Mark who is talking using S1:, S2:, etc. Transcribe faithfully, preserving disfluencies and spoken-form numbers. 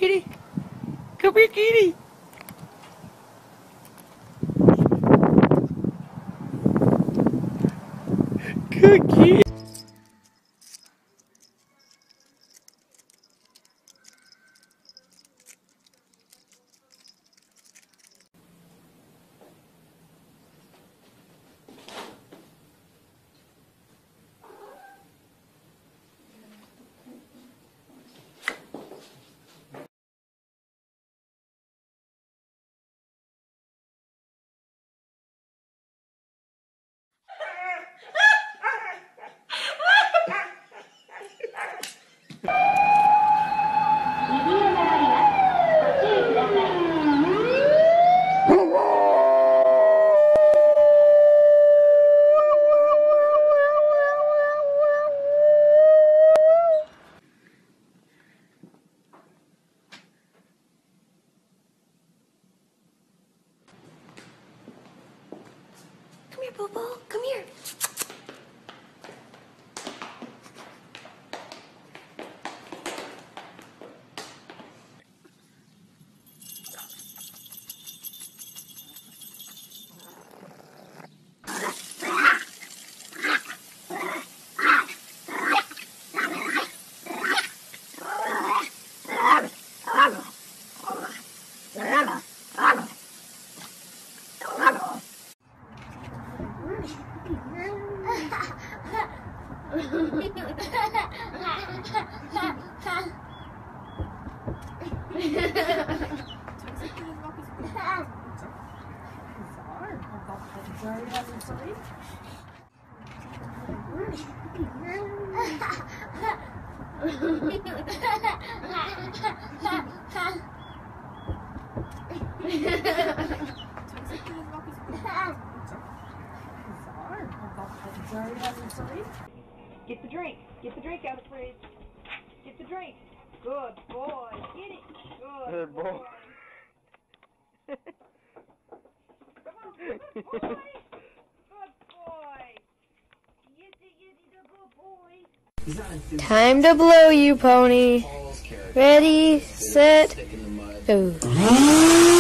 S1: kitty. Come here, kitty. Good kitty.
S2: Come here, Bobo. Come here.
S3: Get the drink. Get the drink out of the fridge. Get the drink. Good boy. Get it. Good,
S1: Good boy.
S3: boy. Come on. Good boy. Good boy. Yes, yes, he's a good boy.
S2: Time to blow you, pony. Ready, set, go.